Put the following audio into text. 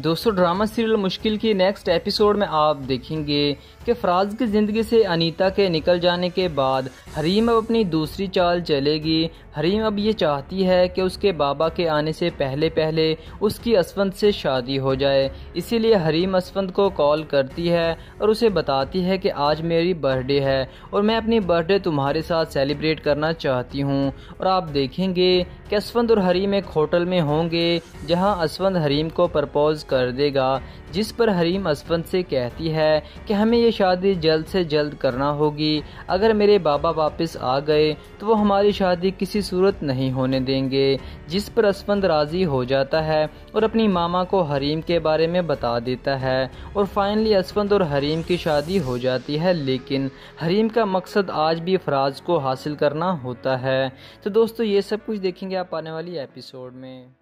दोस्तों drama serial मुश्किल की नेक्स्ट एपिसोड में आप देखेंगे कि फराज की ज़िंदगी से अनीता के निकल जाने के बाद हरीम अब अपनी दूसरी चाल चलेगी। हरीम अब ये चाहती है कि उसके बाबा के आने से पहले पहले उसकी असफंद से शादी हो जाए। इसीलिए हरीम असफंद को कॉल करती है और उसे बताती है कि आज मेरी बर्थडे है और मैं अपनी बर्थडे तुम्हारे साथ सेलिब्रेट करना चाहती हूँ। और आप देखेंगे कि असफंद और हरीम एक होटल में होंगे जहाँ असफंद हरीम को प्रपोज कर देगा, जिस पर हरीम असफंद से कहती है कि हमें ये शादी जल्द से जल्द करना होगी। अगर मेरे बाबा वापस आ गए तो वो हमारी शादी किसी सूरत नहीं होने देंगे, जिस पर असफंद राज़ी हो जाता है और अपनी मामा को हरीम के बारे में बता देता है। और फाइनली असफंद और हरीम की शादी हो जाती है, लेकिन हरीम का मकसद आज भी फराज को हासिल करना होता है। तो दोस्तों ये सब कुछ देखेंगे आप आने वाली एपिसोड में।